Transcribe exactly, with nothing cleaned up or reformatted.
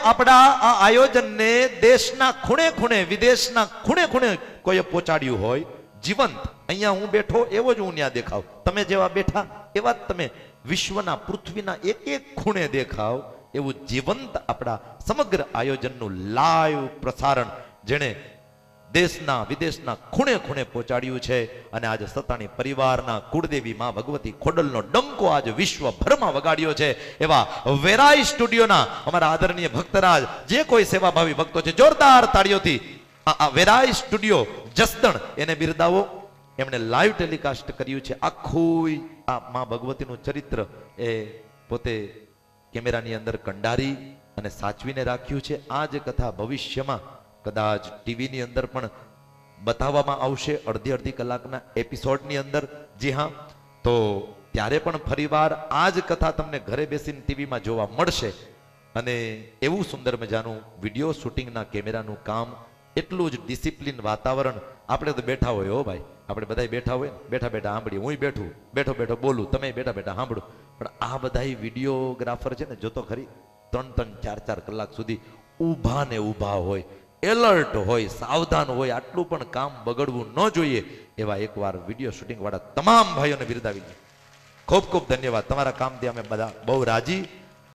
આપણા આ આયોજનને દેશના ખૂણે ખૂણે વિદેશના ખૂણે ખૂણે કોઈએ પહોંચાડ્યું હોય, જીવંત અહીંયા હું બેઠો એવો જ હું ત્યાં દેખાવ, તમે જેવા બેઠા એવા જ તમે વિશ્વના પૃથ્વીના એક એક ખૂણે દેખાવ, એવું જીવંત આપણા સમગ્ર આયોજનનું લાઈવ પ્રસારણ જેણે દેશના વિદેશના ખૂણે ખૂણે પહોંચાડ્યું છે. અને આજે સતાણી પરિવારના કુળદેવી માં ભગવતી ખોડલનો ડંકો આજે વિશ્વભરમાં વગાડ્યો છે. એવા વેરાઈ સ્ટુડિયોના અમારા આદરણીય ભક્તરાજ, જે કોઈ સેવાભાવી ભક્તો છે, જોરદાર તાળીઓથી આ વેરાઈ સ્ટુડિયો જસદણ એને બિરદાવો. એમણે લાઈવ ટેલિકાસ્ટ કર્યું છે આખું આ માં ભગવતીનું ચરિત્ર, એ પોતે કેમેરાની અંદર કંડારી અને સાચવીને રાખ્યું છે. આ જ કથા ભવિષ્યમાં કદાચ ટીવીની અંદર પણ બતાવવામાં આવશે, અડધી અડધી કલાકના એપિસોડની અંદર. જી હા, તો ત્યારે પણ ફરીવાર આ જ કથા તમને ઘરે બેસીને ટીવીમાં જોવા મળશે. અને એવું સુંદર મજાનું વિડીયો શૂટિંગના કેમેરાનું કામ, એટલું જ ડિસિપ્લિન વાતાવરણ. આપણે તો બેઠા હોય હો ભાઈ, આપણે બધા બેઠા હોય, બેઠા બેઠા સાંભળીએ, હું બેઠું બેઠો બેઠો બોલું, તમે બેઠા બેઠા સાંભળો. પણ આ બધા વિડીયોગ્રાફર છે ને, જોતો ખરી ત્રણ ત્રણ ચાર ચાર કલાક સુધી ઊભા ને ઊભા હોય, એલર્ટ હોય, સાવધાન હોય. આટલું પણ કામ બગડવું ન જોઈએ. એવા એકવાર વિડીયો શૂટિંગ વાળા તમામ ભાઈઓને બિરદાવી ખૂબ ખૂબ ધન્યવાદ. તમારા કામથી અમે બધા બહુ રાજી.